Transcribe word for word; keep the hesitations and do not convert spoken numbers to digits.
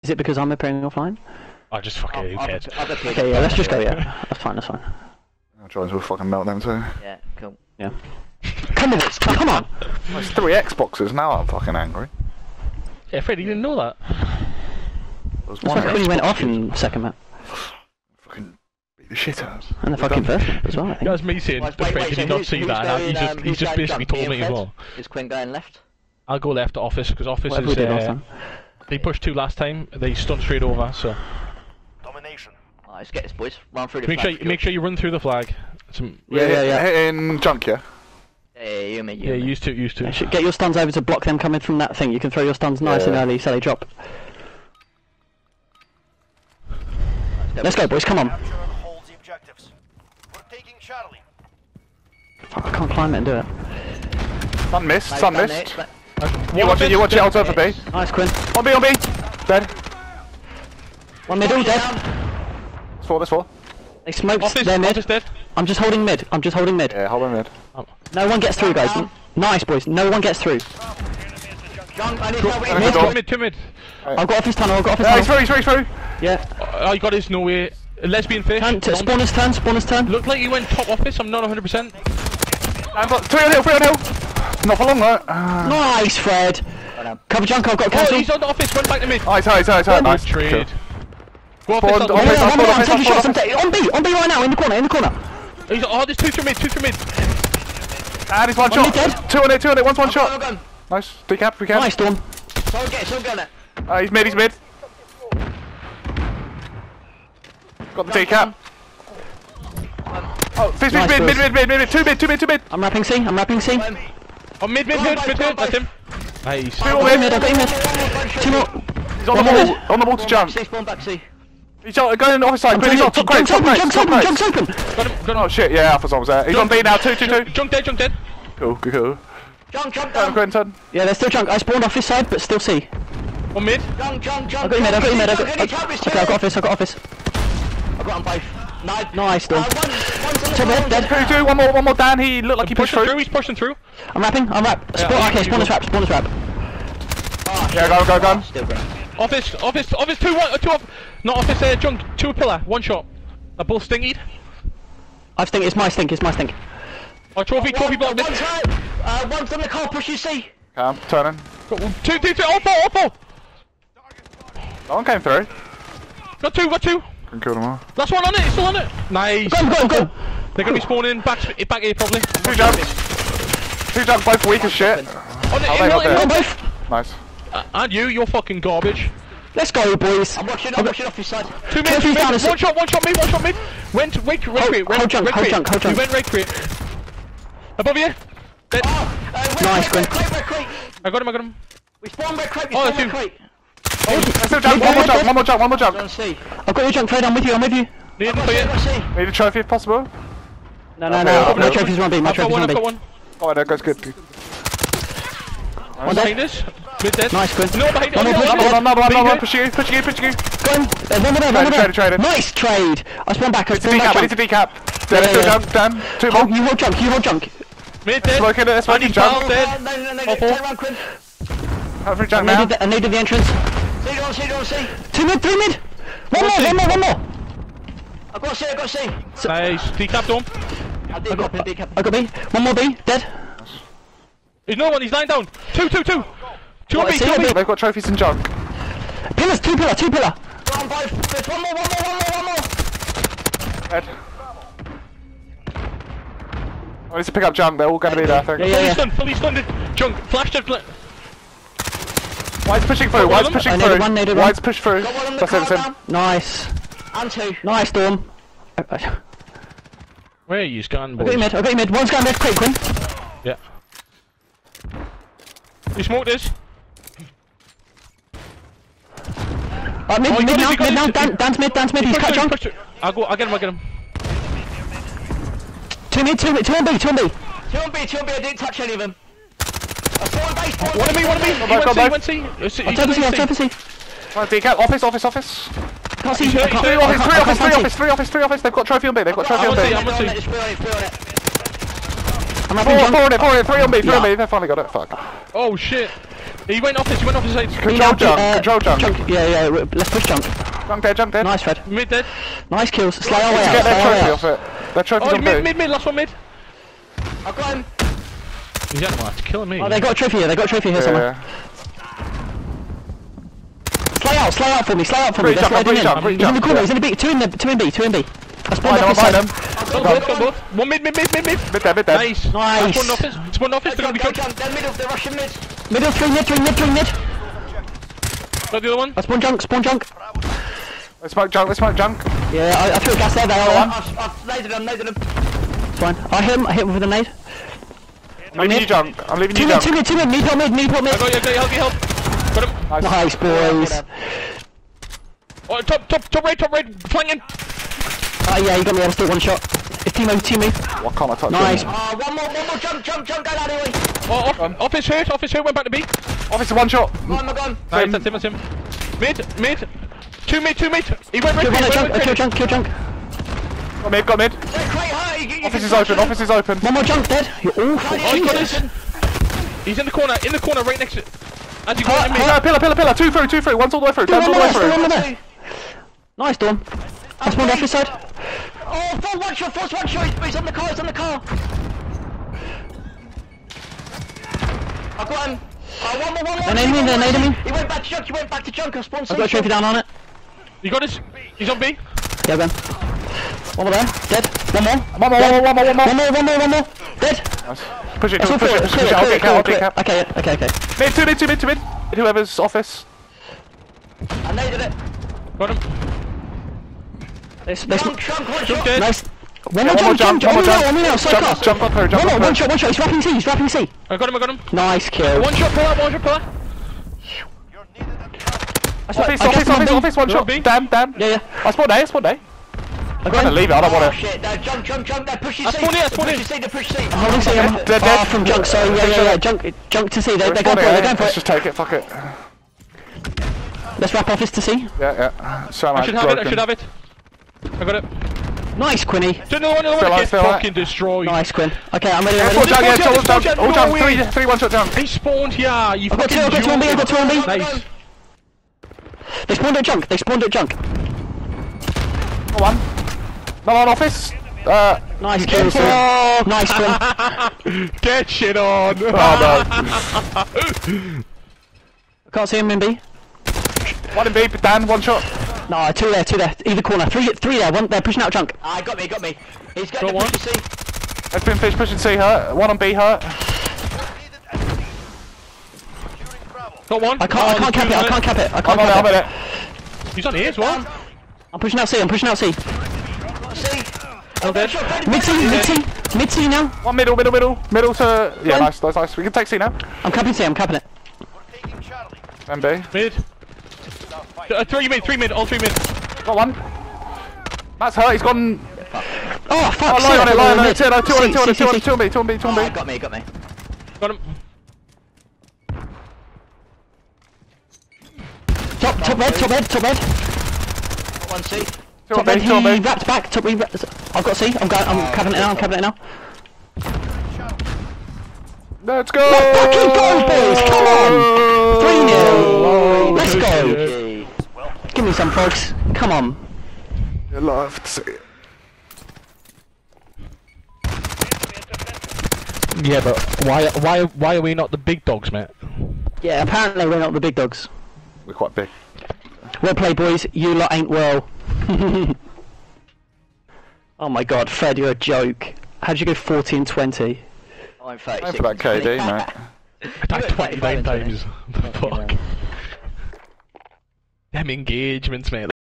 Is it because I'm appearing offline? I just fucking who cares? Okay, yeah, let's just go, yeah. That's fine, that's fine. Our drones will fucking melt them too. Yeah, cool. Yeah. Come on, come on! There's three Xboxes now, I'm fucking angry. Yeah, Fred, you didn't know that. There's That's one when he went Xbox off you in second map. fucking beat the shit out. And the fucking first map as well, I think. That's me saying, Wait, Fred, wait, did so you not who's- see who's that? going, he's just, um, he's who's just going basically jump? told me Me as and well. Fred? Is Quinn going left? I'll go left to office, because office Whatever is, we did last uh, time. they pushed two last time, they stunned straight over, so. Domination. Alright, let's get this, boys. Run through the Make sure, flag. you, make sure you run through the flag. Some, Yeah, yeah, yeah. Hitting junk, yeah? Yeah, yeah, you and me, you yeah, and me. used to, used to. Yeah, should get your stuns over to block them coming from that thing. You can throw your stuns nice Yeah. and early so they drop. Let's go, boys, come on. Capture and hold the objectives. We're taking Charlie. Fuck, I can't climb it and do it. Sun missed, Mate, sun done missed. it, but- You watch it, you watch it, I'll over B. Nice, Quinn. On B, on B! Dead. One middle, dead. It's four, that's four. They smoked, Office, they're mid. office dead. I'm just holding mid. I'm just holding mid. Yeah, hold on mid. No one gets through, guys. Nice, boys. No one gets through. Jump, I need Cool. to Mid. wait. Two mid, two mid. I've got off his tunnel, I've got off his Yeah, he's tunnel. through, he's through, he's through. Yeah. Oh, you got his no way. Lesbian fish. Turn, t- spawner's turn, spawner's turn. Looked like he went top office, I'm not one hundred percent. And got three on hill, three on hill. Not for long though. Uh, Nice, Fred. Cover junk, I've got Oh, cancel. he's on the office, went back to mid. nice, nice, nice, nice. nice. Trade. Go Spawned office, office. office. Yeah, I'll one more, I'm office, taking I'll shots. I'm office. ta- on B, on B right now, in the corner, in the corner. He's, oh, there's two through mid, two through mid. And he's one One shot. mid dead. Two on it, two on it, one's one Go, shot. go, go. Nice. Decap if we can. Nice, Storm. Someone get it, someone get it. Uh, he's mid, he's mid. Got the decap. Oh, fish, fish, Nice, mid, boys. mid, mid, mid, mid, two mid, two mid, two mid. I'm wrapping C, I'm wrapping C. Um, Oh, mid, mid, Go on, mid, both, mid, go on, mid. That's both. him. Nice. Two I've more got him mid. mid, I've got him mid. Two more. He's on the One wall, mid. on the wall to jump. C, spawn back C. He's on- going off his side. He's on top Junk's crate, top open, crate, junk's top open, crate. junk's open. Got him, got him. Oh shit, yeah, Alpha's on was there. He's on B now, two, two, two. Junk dead, junk dead. Cool, good, cool. Jump, jump Um, down. Quentin. Yeah, there's still junk. I spawned off his side, but still C. On mid. Jump, jump, jump. I've got him mid, I've got him mid, I've got Any time, it's Okay, I've got two. office, I've got office. I've got them both. Nice. Nice, Storm. Uh, one, one's on the Two mid, ground. dead. Two, two, one more, one more. Dan, he looked like he pushed Pushing through. through, he's pushing through. I'm wrapping, I'm wrap. Yeah, Spawn, okay, you spawners go. wrap, spawners wrap. Oh, Yeah, go, go, go. Still going. Office, office, office, two, one, uh, two, off, not office, uh, junk, two pillar, one shot. They're both stingied. I've stink, it's my stink, it's my stink. Oh, trophy, trophy One, blocked one's it. hurt. Uh, one's on the car, push you C. Cam, turning. Got one, two, two, two, all four, all four. No one came through. Got two, got two. Can kill them all. Last one on it, it's still on it. Nice. Go, go, go. They're gonna be spawning back, back here probably. Two jumps. Two jumps, both weak as shit. On it, How they in, got in, there? in, both. Nice. Uh, and you, you're fucking garbage. Let's go, boys. I'm watching, I'm watching off his side. Two mid, Trophy two mid, found us. one shot, one shot mid, one shot mid. Went, wait, red Hold- crate, red, hold junk, red hold crate. junk, hold You junk. went red crate. Above you. Dead. Oh, uh, red Nice, crate, Gwen. red crate, red crate. I got him, I got him. We spawned red crate, we Oh, spawned red two. crate. Let's still jump, one more jump, one more jump, one more jump. On C. I've got your junk, Fred, I'm with you, I'm with you. Need I've him got for C, you. I've got C. Need a trophy if possible. No, no, Okay, no, okay. no trophies on B, my I've got trophies one, on I've B. got one. Oh, that goes good. One dead. Behind us. Mid dead. Nice, Quinn. No, behind One us. more, Oh, Another one one, another one, another one. Big Push you, push you, push you. Go on. Uh, one more there, one more Traded, there. traded, traded. Nice trade. I spawn back, I It's a spawn back. decap, we need junk. to decap. Then Yeah, let's do yeah. jump, Dan. Two Hold, more. you hold junk, you hold junk. Mid dead. Smoking it, let's I smoking need jump. pals Uh, dead. no, no, no, Oh, four. turn around, Quinn. Have for I jump now. needed, the, I needed the entrance. C, on C, on C. Two mid, three mid. One One more, C. one more, one more. I've got C, I've got C. Nice. Decapped him. I did copy, did copy. I got B. One more B, dead. He's no one, he's lying down. Two, two, two. Two on What, me, see two on it? me. They've got trophies and junk. Pillars, two pillar, two pillar. Go on both. There's one more, one more, one more, one more. Dead. I need to pick up junk, they're all going to be there, I think. Yeah, yeah, Fully yeah. stunned, fully stunned. Junk. Flash dead. Fla White's pushing through, Got one White's of them? pushing I needed through. one, needed one. White's push through. Got one on the That's it, car that's him. down. Nice. And two. Nice, Storm. I, I, I Where are you, Scan got you boys? mid, I got you mid. One's going red quick, Quinn. Yeah. You smoked this? Uh, mid, Oh, he mid got now, it, he got mid it. now. Dan, Dan's mid, Dan's mid. He's Push cut through, junk. push through. I'll go, I'll get him, I'll get him. Two mid, two mid, two on B, two on B. Two on B, two on B, I didn't touch any of them. I spawned base, spawned One of me, base, one of me. spawned He back, went go C, back. went C. Uh, C- I'll he's turn to C, going I'll C. turn to C. Right, decap, office, office, office. Can't see, He's I hurt, can't, he's Three hurt. I office, can't, three I office, can't three see. office, three office, three office. They've got trophy on B, they've got trophy I on wanna B. see, I'm Three gonna on see. it, three on it, three on it. I'm Four, having four junk. on it, four on it, three on B, three on Yeah. B. They finally got it, fuck. Oh shit. He went office, he went office side. Me Control now, junk, uh, control junk. Yeah, yeah, w- let's push junk. Junk dead, junk dead. Nice, Fred. Mid dead. Nice kills. Slay our way To out. get Slay their our way trophy out. off it. Their trophy's Oh, on mid, B. mid, mid, last one mid. I've got him. He's animalised, killing me. Oh, they got a trophy here. They got a trophy here Yeah, somewhere. Slay out, slay out for me. Slay out for me. Pretty They're jump, sliding pretty in. jump, pretty He's in the jump, corner. yeah. He's in the B. Two in the two in B. Two in B. I spawned Behind up them, this behind side. them. Got both, got both. One mid, mid, mid, mid, mid. Mid dead, mid dead. Nice. Nice. Spawned office, spawned office, they're Jump, gonna be jump, good. jump. They're middle, they're rushing mid. Middle three mid three mid three mid. Got the other one. I spawn junk. Spawn junk. Let's smoke junk, let's smoke junk. Yeah, I, I threw a gas there. They are one. I've, I've naded them, naded them. It's fine. I hit him. I hit him with a nade. I'm leaving you junk. I'm leaving Two you mid. junk. Two mid. Two mid. Need help mid. Need help mid. I got you, I got you, help you, help. Got him. Nice. Nice boys. Oh, top, top, top right, top right, flanking. Oh yeah, you got me. I was still one shot. It's team over. Team me. Why can't I touch Nice. him? Uh, one more, one more, jump, jump, jump, go that way. Oh, off, office hurt, office hurt, went back to B. Officer, one shot. Go on, go on. Nice, that's him, that's him. Mid, mid. Two mid, two mid. He went right, Kill he one went junk. right. Kill junk. Kill junk. Got mid, got mid. They're quite high. You, you Office can is touch open, them. office is open. One more junk dead. You're awful. Oh, he got Jesus. us. He's in the corner, in the corner, right next to. As he Hurt, got in me. Pillar, pillar, pillar, pillar. Two through, two through. One's all the way through. Still One's one all the way more. Still one through. more. Nice, Dawn. I spawned off this side. Oh, full one shot, full one shot. He's, he's on the car, he's on the car. I've got him. Uh, one more, one more. They're nading me, they're nading me. He went back to junk, he went back to junk. I spawned I've got a trophy down on it. You got us. He's on B. Yeah, Ben. One more there. Dead. One more. One more, one more, one more, one more. One more, one more, one more. Dead. Push it, That's all push clear. it, push Clear it. it, I'll clear it, get cap, I'll clear get it. cap. Okay, okay, okay. Mid, two mid, two mid, two mid. Whoever's office. I naded it. Got him. There's, there's, Junk, junk, one Junk shot. dead. nice. One Yeah, more one more jump, jump, jump, one more jump. jump. On me now, so Jump, fast. jump on her, jump One on more, one her. shot, one shot. He's wrapping C, he's wrapping C. I got him, I got him. Nice kill. One shot pillar, one shot pillar. You're needed at the I Office, got office, him on office, B. office, one You're on shot. B? Damn, damn. Yeah, yeah. I spawned A, I spawned A. I I'm got gonna him. leave it, I don't Oh want it. shit, no, jump, jump, jump, they're pushing I C. spawned it, I spawned Push it. C, they push C. Holding C, I'm Dead, far dead. from junk, so yeah, yeah, yeah. Junk, junk to C. They're, they're going for it, they're going for Let's it. just take it, fuck it. Let's wrap office to C. Yeah, yeah. So I should have it, I should have it. I got it. Nice, Quinny. Do another one, another Still one. on, Get still on. fucking destroyed. Nice, Quinn. Okay, I'm ready, Yeah, I'm full ready. junk, yeah, Spawn all jump, junk, spawn all jump, junk. no Three, way. three one shot junk. He spawned here, you I've got fucking two, I've got two on B, I've got two on B. joker. Nice. They spawned at junk, they spawned at junk. Go on. Not on office. Uh, Nice kill, sir. Nice, Quinn. Get shit on. oh no. Can't see him in B. One in B, Dan, one shot. No, two there, two there. Either corner. Three, three there. One, they're pushing out junk. Ah, got me, got me. He's got Got the one. push C. Let's been fish pushing C hurt. One on B hurt. Got one. I can't, I can't cap it. I can't cap it. I I'm can't on it, I'm cap on it. it. He's on here as well. I'm pushing out C. I'm pushing out C. C. Oh, dead. Mid C, mid C, mid C now. One middle, middle, middle. Middle to... Yeah, One. nice, nice, nice. We can take C now. I'm capping C. I'm capping it. We're taking Charlie. M B. Mid. Now fight. Uh, three mid, three mid, all three mid. Got one. Matt's hurt, he's gone... Oh fuck! Oh, lie on it, lie on it. Mid. Two on it, two on it, two on it, C, two on C, it, two on B, two on B, two on Ah, B. got me, got me. Got him. Top, top red, top red, top red. Got one C. Two on Top red. B, two on He B. wrapped back. Top. He wrapped. I've got C. I'm going. I'm capping it now. I'm capping it now. Let's go! Fucking go, boys! Come on! three nil. Let's go. Give me some, folks. Come on. You love to see it. Yeah, but why, why, why are we not the big dogs, mate? Yeah. Apparently we're not the big dogs. We're quite big. Well played, boys. You lot ain't well. Oh my god, Fred, you're a joke. How'd you go fourteen twenty? I'm thirty-six. Time for that K D, mate. I died twenty-nine times. Fuck. Them engagements, mate.